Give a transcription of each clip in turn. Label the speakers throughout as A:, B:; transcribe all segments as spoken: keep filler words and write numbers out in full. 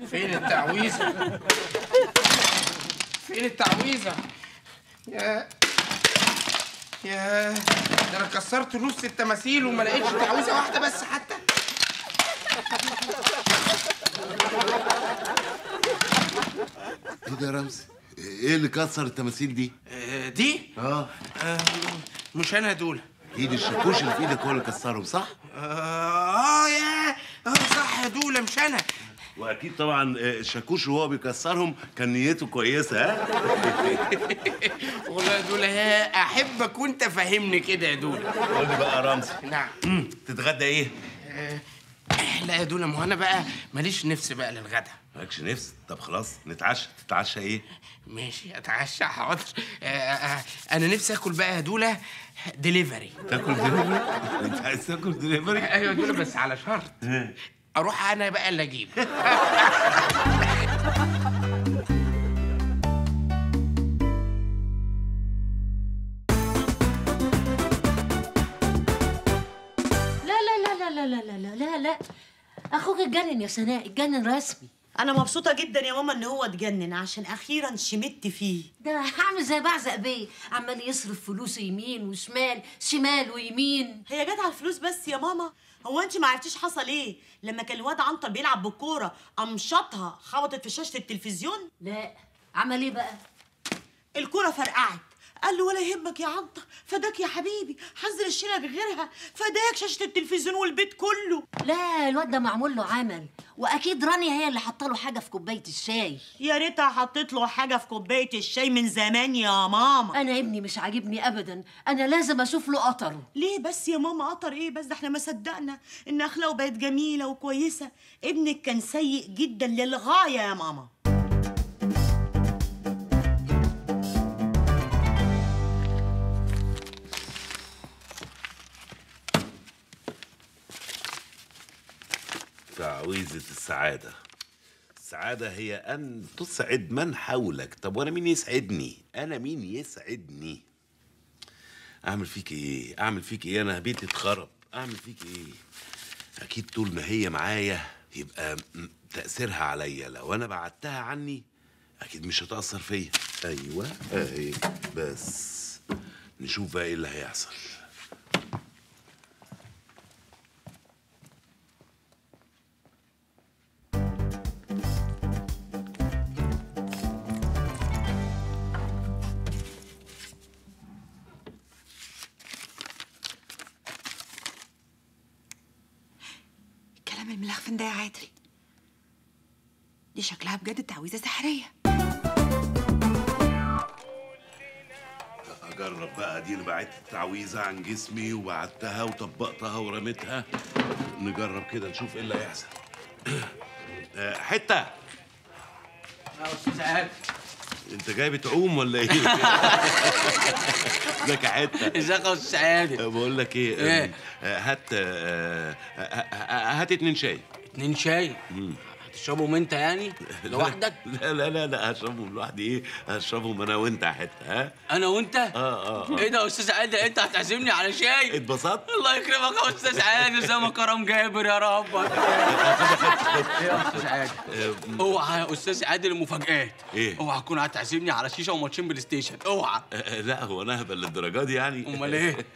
A: فين التعويذه؟ فين التعويذه؟ يا يا ده انا كسرت نص التماثيل وما لقيتش تعويذه واحده بس حتى.
B: ايه ده يا رمزي؟ ايه اللي كسر التماثيل دي؟
A: آه دي؟
B: اه
A: آه مش انا دول.
B: ايد الشاكوش اللي في ايدك هو اللي كسرهم صح؟
A: اه يا اه صح يا دول مش انا.
B: واكيد طبعا الشاكوش وهو بيكسرهم كان نيته كويسه ها؟
A: والله يا دول احب اكون تفهمني كده يا دول.
B: قول لي بقى يا رمزي.
A: نعم.
B: امم تتغدى ايه؟
A: آه لا يا دول، ما هو انا بقى ماليش نفس بقى للغدا.
B: مالكش نفس؟ طب خلاص نتعشى. تتعشى ايه؟
A: ماشي اتعشى حاضر. آه آه انا نفسي اكل بقى يا دوله ديليفري.
B: تاكل ديليفري؟ انت عايز تاكل ديليفري؟
A: ايوه يا دوله بس على شرط اروح انا بقى اللي اجيب.
C: لا لا لا لا لا لا لا لا لا اخوك اتجنن يا سناء، اتجنن رسمي.
D: انا مبسوطه جدا يا ماما ان هو اتجنن عشان اخيرا شمت فيه.
C: ده هعمل زي بعزق بيه، عمال يصرف فلوسه يمين وشمال، شمال ويمين.
D: هي جت على الفلوس بس يا ماما؟ هو انت ما عرفتيش حصل ايه لما كان الواد عنتر بيلعب بالكوره قام شاطها خبطت في شاشه التلفزيون؟
C: لا عمل ايه بقى؟
D: الكوره فرقعت. قال له ولا يهمك يا عنتر، فداك يا حبيبي، حذر الشيلك غيرها، فداك شاشه التلفزيون والبيت كله.
C: لا الواد ده معمول له عمل، واكيد رانيا هي اللي حاطه له حاجه في كوبايه الشاي.
D: يا ريتها حطيت له حاجه في كوبايه الشاي من زمان يا ماما.
C: انا ابني مش عاجبني ابدا، انا لازم اشوف له قطره.
D: ليه بس يا ماما؟ قطر ايه بس؟ ده احنا ما صدقنا ان اخلاقه بقت جميله وكويسه. ابنك كان سيء جدا للغايه يا ماما.
B: تعويذة السعادة. السعادة هي أن تسعد من حولك. طب وأنا مين يسعدني؟ أنا مين يسعدني؟ أعمل فيك إيه؟ أعمل فيك إيه؟ أنا بيتي اتخرب، أعمل فيك إيه؟ أكيد طول ما هي معايا يبقى تأثيرها عليا، لو أنا بعدتها عني أكيد مش هتأثر فيا. أيوه أهي بس نشوف بقى إيه اللي هيحصل.
E: الملخفن ده يا عادل، دي شكلها بجد تعويذه سحريه.
B: اجرب بقى دي. انا بعدت التعويذه عن جسمي وبعدتها وطبقتها ورميتها. نجرب كده نشوف ايه اللي هيحصل. حته
A: يا استاذ عادل،
B: انت جاي بتعوم ولا ايه؟ ازيك يا حته؟
A: ازيك يا استاذ عادل؟
B: بقول لك ايه,
A: إيه؟
B: هات هات اتنين شاي.
A: اتنين شاي؟ هتشربهم انت يعني لوحدك؟
B: لا لا لا لا هشربهم لوحدي. ايه هشربهم انا وانت يا حته. ها
A: انا وانت؟
B: اه اه, آه.
A: ايه ده يا استاذ عادل، انت هتعزمني على شاي؟
B: اتبسطت؟
A: الله يكرمك يا استاذ عادل، زي ما كرم جابر يا رب. ايه يا استاذ عادل؟ اوعى يا استاذ عادل المفاجآت.
B: ايه؟
A: اوعى تكون هتعزمني على شيشه وماتشين بلاي ستيشن، اوعى.
B: لا هو انا اهبل للدرجه دي يعني؟
A: امال ايه؟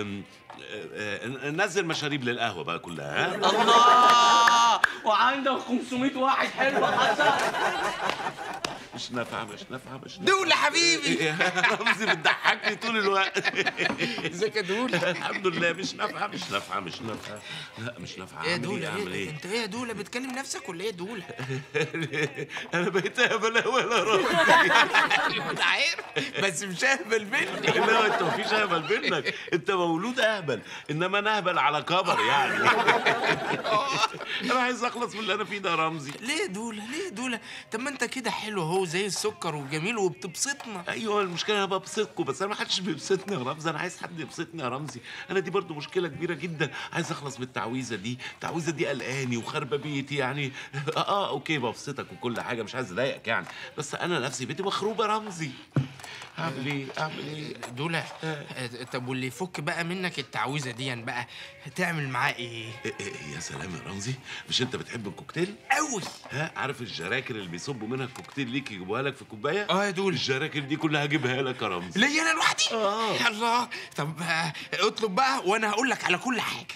B: نزل مشاريب للقهوه بقى كلها. ها
A: الله، وعندك خمسمية واحد حلو حصل.
B: مش نافعه مش نافعه مش نافعه.
A: دولة حبيبي
B: رمزي بتضحكني طول الوقت.
A: ازيك يا دولة؟
B: الحمد لله. مش نافعه مش نافعه مش نافعه. لا مش نافعه.
A: ايه يا
B: اعمل
A: دولة؟
B: ايه؟ اعمل ايه؟
A: انت ايه يا دولة؟ بتكلم نفسك ولا ايه يا دولة؟
B: انا بقيت اهبل ولا رمزي؟
A: انت عارف بس مش اهبل مني.
B: لا انت مفيش اهبل منك، انت مولود اهبل، انما انا اهبل على كبر يعني. انا عايز اخلص من اللي انا فيه ده يا رمزي.
A: ليه يا دولة؟ ليه يا دولة؟ طب ما انت كده حلو اهو زي السكر وجميل وبتبسطنا.
B: ايوه المشكله انا ببسطكم، بس انا ما حدش بيبسطني يا رمزي. انا عايز حد يبسطني يا رمزي. انا دي برضو مشكله كبيره جدا، عايز اخلص من التعويذه دي. التعويذه دي قلقاني وخربه بيتي يعني. اه, آه اوكي ببسطك وكل حاجه، مش عايز اضايقك يعني، بس انا نفسي بيتي مخروبه يا رمزي.
A: اعمل ايه اعمل ايه
F: دولة. طب واللي يفك بقى منك التعويذه دي بقى هتعمل معاه ايه؟
B: إيه إيه يا سلام يا رمزي، مش انت بتحب الكوكتيل
F: قوي.
B: ها؟ عارف الجراكل اللي بيصبوا منها الكوكتيل ليك يجيبوها لك في كوبايه؟
F: اه يا دول.
B: الجراكل دي كلها هجيبها لك يا رمزي.
F: ليا انا لوحدي؟
B: اه.
F: يا الله. طب آه، اطلب بقى وانا هقول لك على كل حاجه.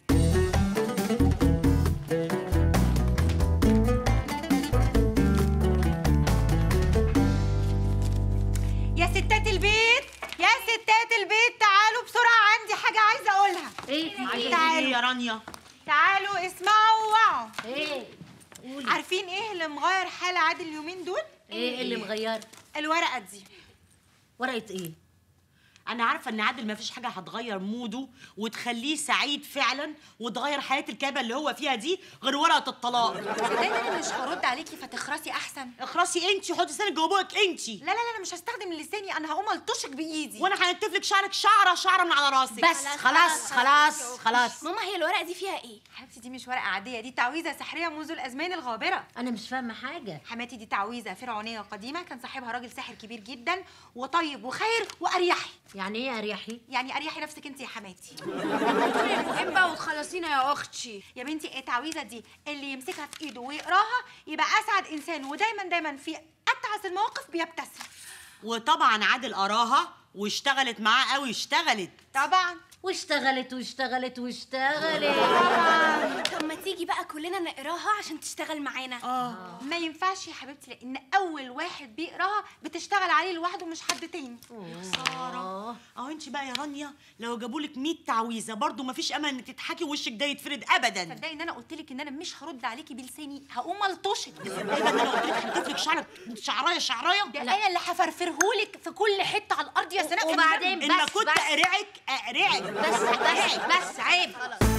E: يا ستات البيت يا ستات البيت تعالوا بسرعة، عندي حاجة عايزة أقولها.
C: ايه في
E: تعالوا.
D: ايه يا رانيا؟
E: تعالوا اسمعوا ووعوا.
C: ايه؟ قولي.
E: عارفين ايه اللي مغير حال عادل اليومين دول؟
C: ايه اللي مغير؟
E: الورقة دي.
C: ورقة ايه؟
D: انا عارفه ان عادل ما فيش حاجه هتغير موده وتخليه سعيد فعلا وتغير حياه الكابه اللي هو فيها دي غير ورقه الطلاق.
E: صدقني انا مش هرد عليكي فتخرسي احسن.
D: اخرسي انتي، حطي لسانك جوه بوقك انتي.
E: لا لا لا انا مش هستخدم لساني، انا هقوم الطشك بايدي.
D: وانا هنتف لك شعرك شعره شعره من على راسك.
C: بس خلاص خلاص خلاص.
E: ماما هي الورقة دي فيها ايه؟ حبيبتي دي مش ورقة عادية، دي تعويذة سحرية منذ الازمان الغابرة.
C: انا مش فاهمة حاجة.
E: حماتي دي تعويذة فرعونية قديمة، كان صاحبها راجل ساحر كبير جدا وطيب وخير واريحي.
C: يعني ايه اريحي؟
E: يعني اريحي نفسك انت يا حماتي.
G: قولي المهم بقى وتخلصينا يا اختي.
E: يا بنتي التعويذه دي اللي يمسكها في ايده ويقراها يبقى اسعد انسان، ودايما دايما في اتعس المواقف بيبتسم.
D: وطبعا عادل قراها واشتغلت معاه قوي، اشتغلت
E: طبعا.
C: واشتغلت واشتغلت واشتغلت.
G: طب ما تيجي بقى كلنا نقراها عشان تشتغل معانا.
E: اه ما ينفعش يا حبيبتي، لان اول واحد بيقراها بتشتغل عليه لوحده مش حد تاني.
C: خسارة.
D: اهو انت بقى يا رانيا لو جابوا لك مية تعويذه برضه مفيش امل انك تضحكي ووشك ده يتفرد ابدا.
E: تصدقي ان انا قلت لك ان انا مش هرد عليكي بلساني، هقوم الطشك.
D: ايه ده انا قلت لك هنتف لك شعرك شعرايه شعرايه.
E: ده انا اللي هفرفرهولك في كل حته على الارض يا سناء.
C: وبعدين
D: ان ما
C: بس
D: كنت
C: بس
D: اقرعك اقرعك.
C: بس بس بس عيب.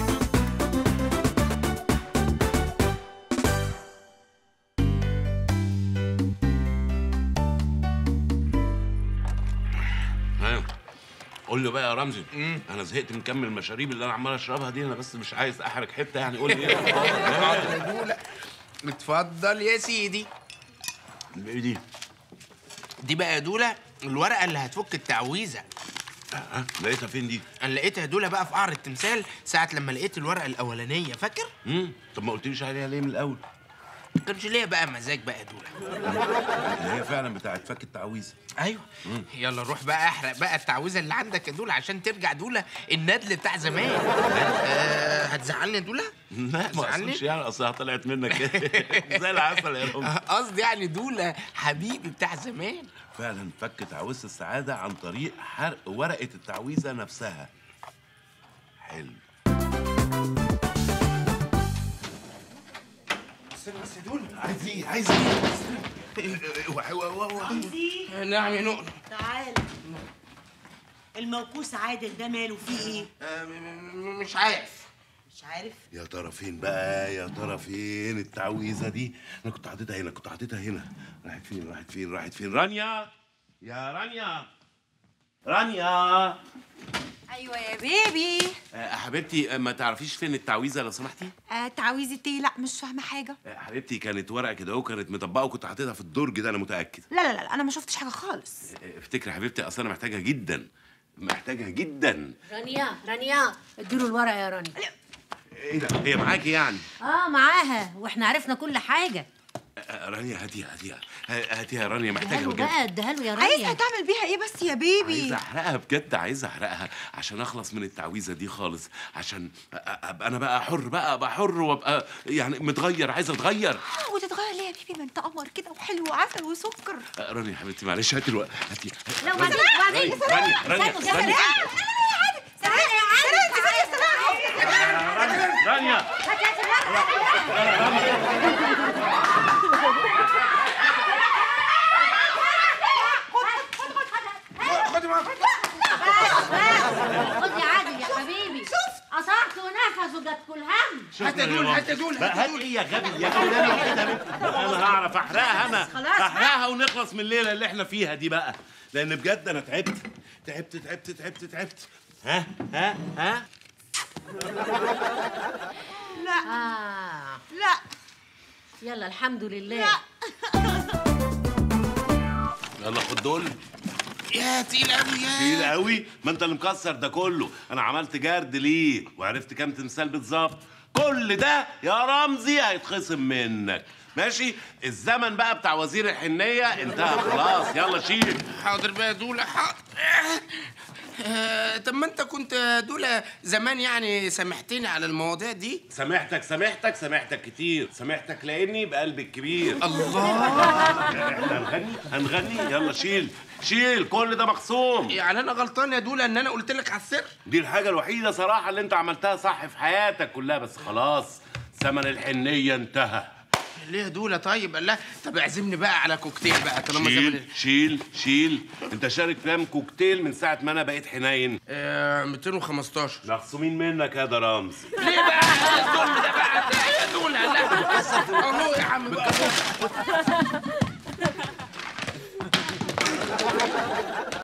B: ها قول لي بقى يا رمزي، انا زهقت من كم المشاريب اللي انا عمال اشربها دي، انا بس مش عايز احرق حته يعني. قول لي ايه؟
A: حاضر يا دولة. اتفضل يا سيدي.
B: ايه دي؟
F: دي بقى يا دولة الورقه اللي هتفك التعويذه.
B: ها لقيتها فين دي؟
F: انا لقيتها يا دولة بقى في قعر التمثال ساعه لما لقيت الورقه الاولانيه، فاكر؟
B: امم طب ما قلتليش عليها ليه من الاول؟
F: ما كانش ليا بقى مزاج بقى يا دولة.
B: هي فعلا بتاعت فك التعويذه.
F: ايوه. يلا روح بقى احرق بقى التعويذه اللي عندك يا دولة عشان ترجع دولة الندل بتاع زمان. أه هتزعلني يا دولة؟
B: لا ما
F: تزعلني؟
B: اقصدش يعني، اصلها طلعت منك زي العسل يا رمزي.
F: قصدي يعني دولة حبيبي بتاع زمان.
B: فعلا فك تعويذه السعاده عن طريق حرق ورقه التعويذه نفسها. حلو.
A: استنى بس يا دولة.
B: عايز ايه؟ عايز ايه؟
F: نعم يا نقل.
D: تعال. الموكوس عادل ده ماله فيه ايه؟
A: آه، م- م- مش عارف.
D: مش عارف.
B: يا ترى فين بقى؟ يا ترى فين التعويذه دي؟ انا كنت حاططها هنا، كنت حاططها هنا. راحت فين؟ راحت فين؟ راحت فين؟ رانيا يا رانيا رانيا.
E: ايوه يا بيبي.
B: آه، حبيبتي، آه، ما تعرفيش فين التعويذه لو سمحتي؟
E: آه تعويذه ايه؟ لا مش فاهمه حاجه.
B: آه، حبيبتي كانت ورقه كده اهو، كانت مطبقه وكنت حاططها في الدرج ده، انا متاكد.
E: لا لا لا انا ما شفتش حاجه خالص.
B: آه، افتكري يا حبيبتي، اصل انا محتاجها جدا، محتاجها جدا.
C: رانيا رانيا اديله الورقة يا رانيا.
B: ايه ده؟ هي معاكي يعني؟
C: اه معاها واحنا عرفنا كل حاجة.
B: آه، رانيا هاتيها هاتيها هاتيها يا رانيا،
C: اديها
B: محتاجها
C: له
B: بجد.
C: بقى اديها له يا
E: عايزه
C: رانيا.
E: تعمل بيها ايه بس يا بيبي؟
B: عايز احرقها بجد، عايز احرقها عشان اخلص من التعويذه دي خالص، عشان أ- ابقى انا بقى حر بقى، ابقى حر وابقى يعني متغير، عايز اتغير.
E: آه، وتتغير ليه يا بيبي؟ ما انت قمر كده وحلو وعسل وسكر.
B: آه، رانيا يا حبيبتي معلش، هاتي الوقت، هاتي.
C: لو بعدين بعدين
B: رانيا رانيا رانيا رانيا رانيا
A: خدي معاك.
C: خد يا عادل يا حبيبي. شفت قصرت ونفسه جت كل هم.
A: هات يا دولة، هات يا دولة،
B: بقى
A: هات يا
B: هات
A: دولة.
B: ايه يا غبي يا غبي؟ انا واخدها منك. انا هعرف احرقها، انا
C: خلاص،
B: هحرقها ونخلص من الليله اللي احنا فيها دي بقى، لان بجد انا تعبت تعبت تعبت تعبت تعبت. ها ها ها
E: لا
C: اه
E: لا
C: يلا الحمد لله.
B: يلا خد دول.
A: يا تقيل قوي يا
B: تقيل قوي؟ ما انت اللي مكسر ده كله. انا عملت جرد ليه وعرفت كام تمثال بالظبط. كل ده يا رمزي هيتخصم منك. ماشي؟ الزمن بقى بتاع وزير الحنيه انتهى خلاص. يلا شيل.
A: حاضر بقى يا دوله حاضر. آه، طب ما انت كنت دولة زمان يعني سامحتني على المواضيع دي.
B: سامحتك سامحتك سامحتك كتير. سامحتك لاني بقلبي الكبير.
A: الله.
B: احنا هنغني هنغني. يلا شيل شيل. كل ده مخصوم.
A: يعني انا غلطان يا دوله ان انا قلت لك على السر؟
B: دي الحاجه الوحيده صراحه اللي انت عملتها صح في حياتك كلها. بس خلاص زمن الحنيه انتهى.
A: ليه يا دوله؟ طيب الله. طب اعزمني بقى على كوكتيل بقى طالما
B: شيل
A: زمن.
B: شيل شيل. انت شارك كام كوكتيل من ساعه ما انا بقيت حنين؟
A: آه مئتين وخمستاشر.
B: مخصومين منك يا ده رمز.
A: ليه بقى الظلم ده بقى يا دوله؟ لا اهو يا عم بقى.